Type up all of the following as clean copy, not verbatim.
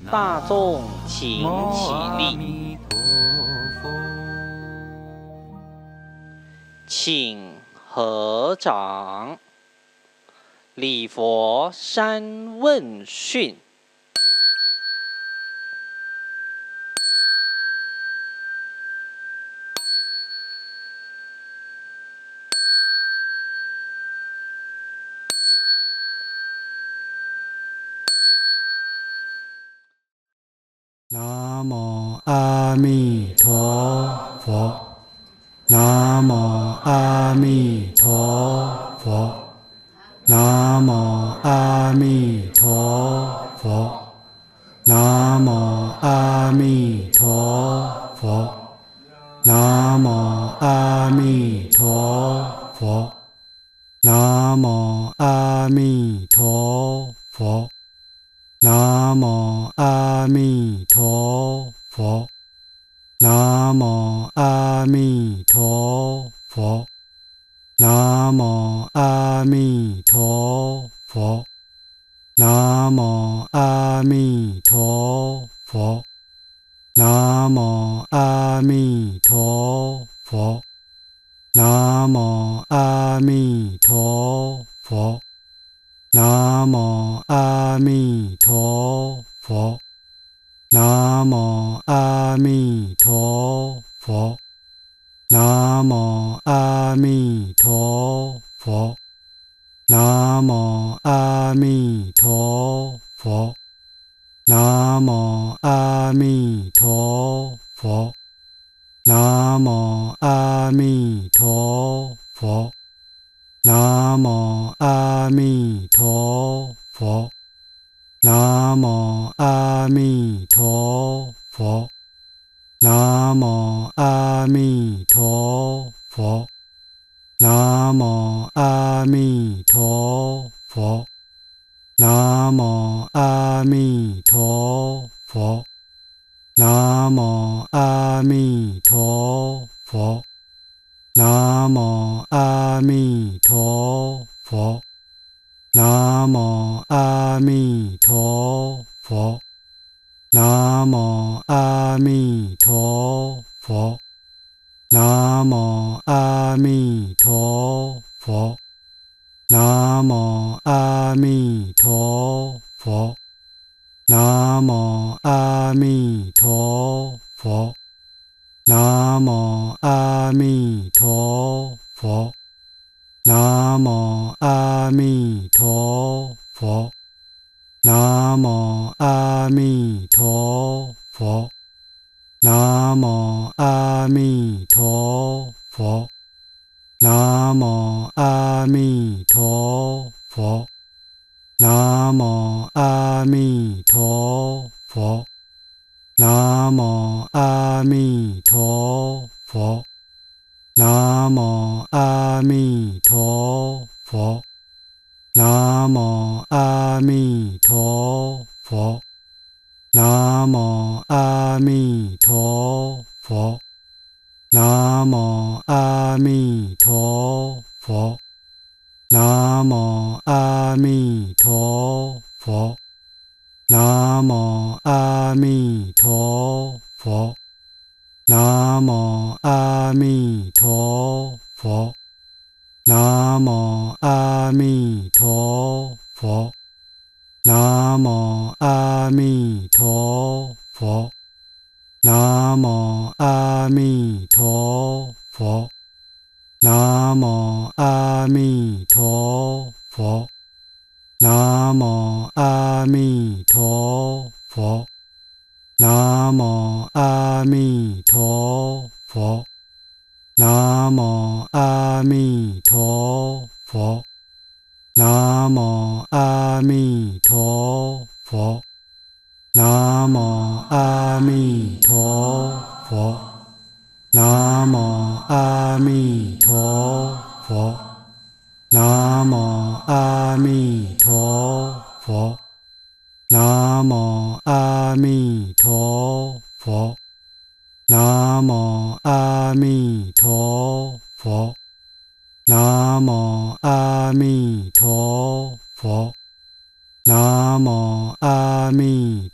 大众请起立，请合掌，礼佛三问讯。 南无阿弥陀佛，南无阿弥陀佛，南无阿弥陀佛，南无阿弥陀佛，南无阿弥陀佛，南无阿弥陀佛。南无阿弥陀佛，南无阿弥陀佛，南无阿弥陀佛，南无阿弥陀佛，南无阿弥陀佛，南无阿弥陀佛。南无阿弥陀佛，南无阿弥陀佛，南无阿弥陀佛，南无阿弥陀佛，南无阿弥陀佛，南无阿弥陀佛。南无阿弥陀佛，南无阿弥陀佛，南无阿弥陀佛，南无阿弥陀佛，南无阿弥陀佛，南无阿弥陀佛。南无阿弥陀佛，南无阿弥陀佛，南无阿弥陀佛，南无阿弥陀佛，南无阿弥陀佛，南无阿弥陀佛。南无阿弥陀佛，南无阿弥陀佛，南无阿弥陀佛，南无阿弥陀佛，南无阿弥陀佛，南无阿弥陀佛。南无阿弥陀佛，南无阿弥陀佛，南无阿弥陀佛，南无阿弥陀佛，南无阿弥陀佛，南无阿弥陀佛。南无阿弥陀佛，南无阿弥陀佛，南无阿弥陀佛，南无阿弥陀佛，南无阿弥陀佛，南无阿弥陀佛。南无阿弥陀佛，南无阿弥陀佛，南无阿弥陀佛，南无阿弥陀佛，南无阿弥陀佛，南无阿弥陀佛。南无阿弥陀佛，南无阿弥陀佛，南无阿弥陀佛，南无阿弥陀佛，南无阿弥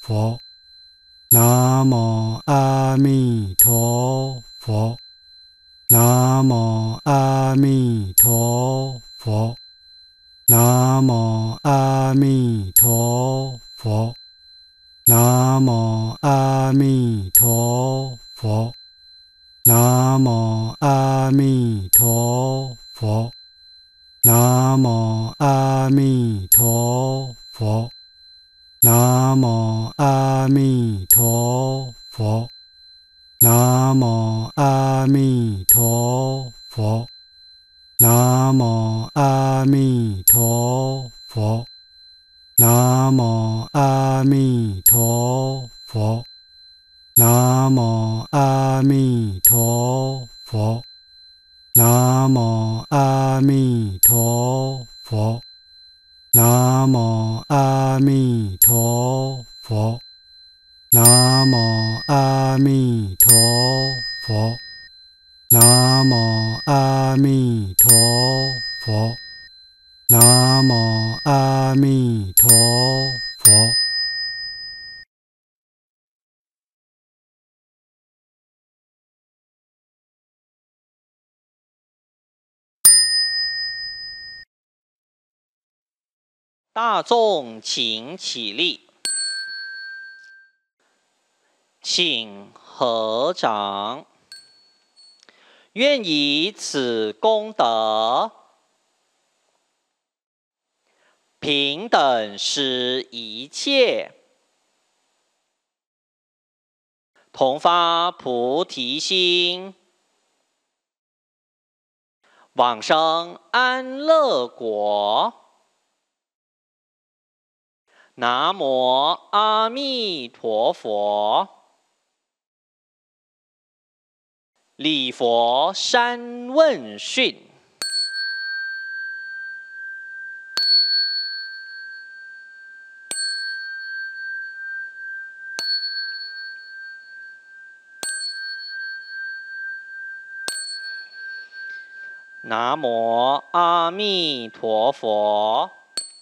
佛，南无阿弥陀佛，南无阿弥陀佛，南无阿弥陀佛，南无阿弥陀佛，南无阿弥陀佛，南无阿弥陀佛，南无阿弥陀佛，南无阿弥陀佛，南无阿弥陀佛，南无阿弥陀佛，南无阿弥陀佛，南无阿弥陀佛，南无阿弥陀佛，南无阿弥陀佛，南无阿弥陀佛，南无阿弥陀佛。 大众请起立，请合掌。愿以此功德，平等施一切，同发菩提心，往生安乐国。南无阿弥陀佛。礼佛三问讯。南无阿弥陀佛。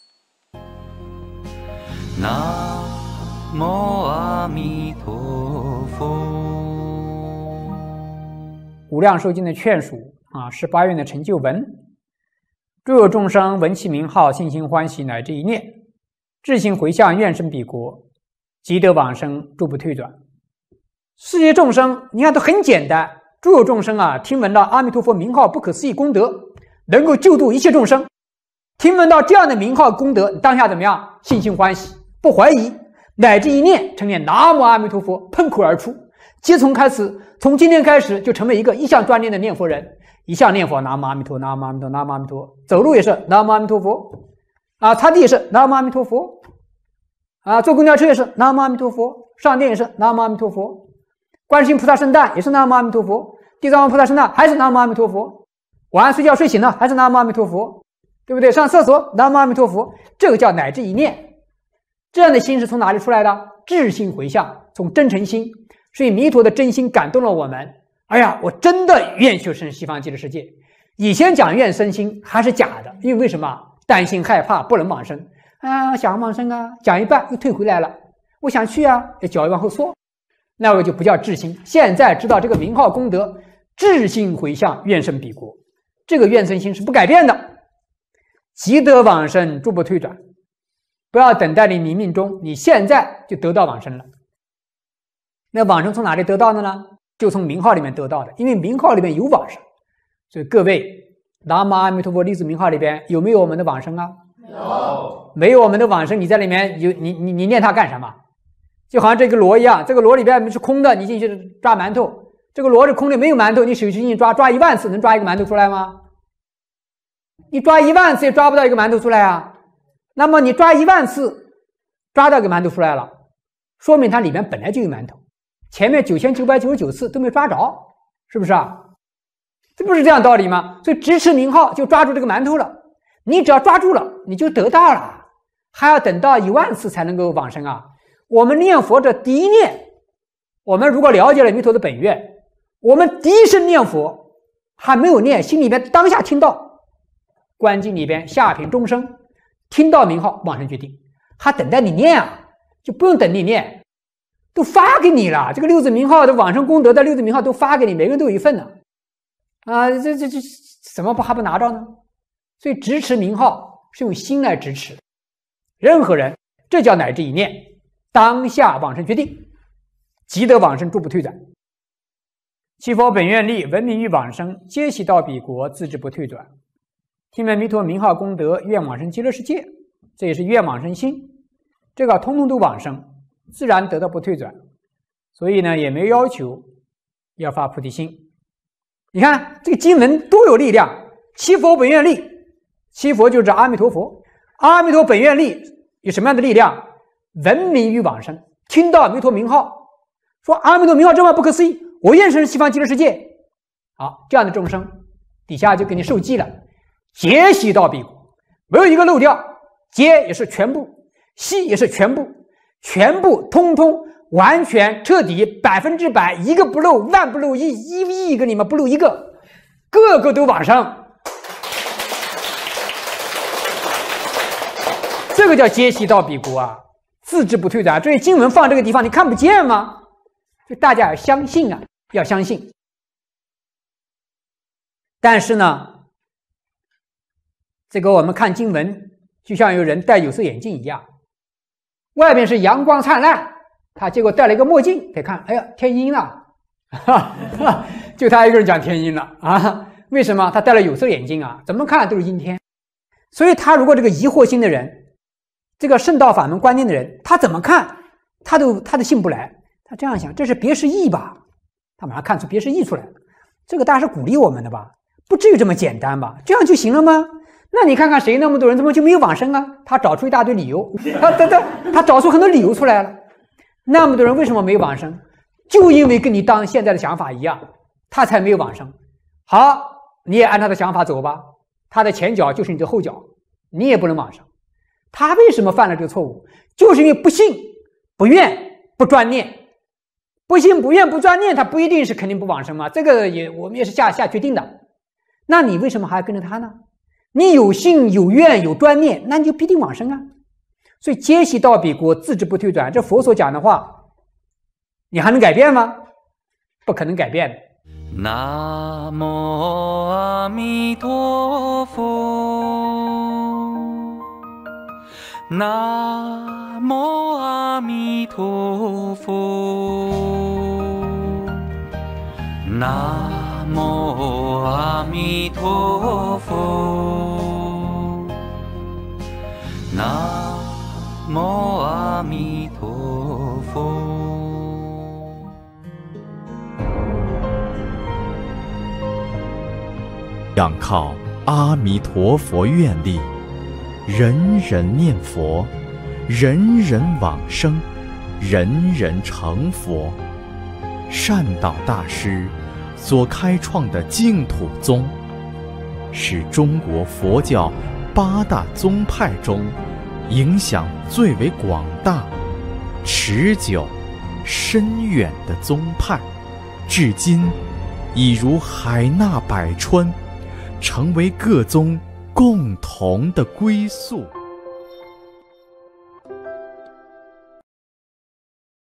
南无阿弥陀佛。 无量寿经的劝属18愿的成就文。诸有众生闻其名号，信心欢喜，乃至一念，至心回向，愿生彼国，即得往生，诸不退转。世界众生，你看都很简单。诸有众生听闻到阿弥陀佛名号不可思议功德，能够救度一切众生。听闻到这样的名号功德，你当下怎么样？信心欢喜，不怀疑，乃至一念成念南无阿弥陀佛，喷口而出。皆从今天开始就成为一个一向专念的念佛人，一向念佛南无阿弥陀，南无阿弥陀，南无阿弥陀。走路也是南无阿弥陀佛，擦地也是南无阿弥陀佛，坐公交车也是南无阿弥陀佛，上殿也是南无阿弥陀佛，观世音菩萨圣诞也是南无阿弥陀佛，地藏王菩萨圣诞还是南无阿弥陀佛，晚上睡觉睡醒了还是南无阿弥陀佛，对不对？上厕所南无阿弥陀佛，这个叫乃至一念。这样的心是从哪里出来的？至心回向，从真诚心。所以弥陀的真心感动了我们。哎呀，我真的愿修生西方极乐世界。以前讲愿生心还是假的，因为为什么？担心害怕不能往生想往生讲一半又退回来了。我想去脚又往后缩，那个就不叫至心。现在知道这个名号功德，至心回向，愿生彼国，这个愿生心是不改变的，即得往生，诸不退转。不要等待你命中，你现在就得到往生了。那往生从哪里得到的呢？就从名号里面得到的，因为名号里面有往生。所以各位，南无阿弥陀佛历史名号里边有没有我们的往生有。 没有我们的往生，你在里面你念它干什么？就好像这个螺一样，这个螺里边是空的，你进去抓馒头，这个螺是空的，没有馒头，你手进去抓10000次，能抓一个馒头出来吗？你抓10000次也抓不到一个馒头出来那么你抓10000次，抓到一个馒头出来了，说明它里面本来就有馒头，前面9999次都没抓着，是不是这不是这样道理吗？所以直持名号就抓住这个馒头了，你只要抓住了，你就得到了，还要等到10000次才能够往生我们念佛的第一念，我们如果了解了弥陀的本愿，我们第一声念佛还没有念，心里边当下听到观经里边下品众生听到名号往生决定，还等待你念就不用等你念，都发给你了。这个六字名号的往生功德的六字名号都发给你，每个人都有一份呢。这怎么还不拿着呢？所以执持名号是用心来执持的。任何人，这叫乃至一念，当下往生决定，即得往生，诸不退转。其佛本愿力，闻名欲往生，皆悉到彼国，自知不退转。听闻弥陀名号功德，愿往生极乐世界，这也是愿往生心。这个通通都往生，自然得到不退转。所以呢，也没有要求要发菩提心。你看这个经文多有力量，其佛本愿力，其佛就是阿弥陀佛，阿弥陀本愿力有什么样的力量？闻名欲往生，听到弥陀名号，说阿弥陀名号真万不可思议，我愿生西方极乐世界。好，这样的众生底下就给你受记了，皆悉到彼国，没有一个漏掉，皆也是全部，悉也是全部，全部通通完全彻底100%，一个不漏，万不漏一，一个里面不漏一个，个个都往生。这个叫皆悉到彼国啊，自知不退转。所以经文放这个地方，你看不见吗？就大家要相信啊，要相信。但是呢，这个我们看经文，就像有人戴有色眼镜一样，外边是阳光灿烂，他结果戴了一个墨镜，得看，哎呀，天阴了，就他一个人讲天阴了啊？为什么？他戴了有色眼镜啊，怎么看都是阴天。所以他如果这个疑惑心的人，这个圣道法门观念的人，他怎么看他都信不来。他这样想，这是别是义吧？他马上看出别是义出来了。这个大家是鼓励我们的吧？不至于这么简单吧？这样就行了吗？那你看看谁那么多人怎么就没有往生啊？他找出一大堆理由，他找出很多理由出来了。那么多人为什么没有往生？就因为跟你当现在的想法一样，他才没有往生。好，你也按他的想法走吧。他的前脚就是你的后脚，你也不能往生。他为什么犯了这个错误？就是因为不信、不愿、不专念。不信、不愿、不专念，他不一定是肯定不往生嘛。这个我们也是下决定的。那你为什么还要跟着他呢？你有信、有愿、有专念，那你就必定往生啊。所以皆悉到彼国，自知不退转。这佛所讲的话，你还能改变吗？不可能改变的。 南无阿弥陀佛，南无阿弥陀佛，南无阿弥陀佛，南无阿弥陀佛。 仰靠阿弥陀佛愿力，人人念佛，人人往生，人人成佛。善导大师所开创的净土宗，是中国佛教8大宗派中影响最为广大、持久、深远的宗派，至今已如海纳百川，成为各宗共同的归宿。